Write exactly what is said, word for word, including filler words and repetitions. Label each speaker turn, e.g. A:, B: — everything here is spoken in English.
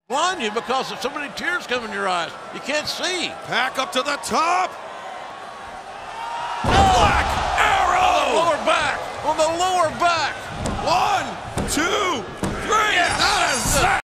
A: blind you because of so many tears coming in your eyes. You can't see.
B: Pac up to the top.
A: Oh!
B: Black arrow.
A: On the lower back. On the lower back.